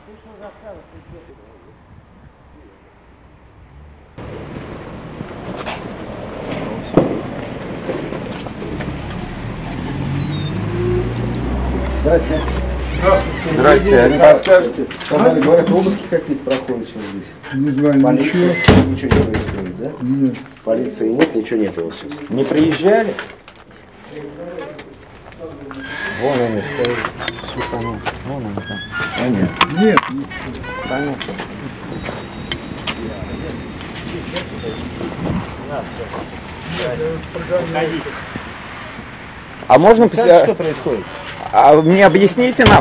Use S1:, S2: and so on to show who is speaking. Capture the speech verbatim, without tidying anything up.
S1: Здрасте.
S2: Здрасте, а не подскажете?
S1: Сказали, говорят, обыски какие-то проходят сейчас здесь.
S3: Не знаю,
S1: Полиция?
S3: ничего.
S1: Ничего не происходит, да?
S3: Нет.
S1: Полиции нет, ничего нет у вас сейчас.
S2: Не приезжали? Вон они стоят. Суханы. Вон они там.
S1: Понятно.
S3: Нет.
S2: Понятно. А можно...
S1: Скажите, что происходит?
S2: А мне объясните нам?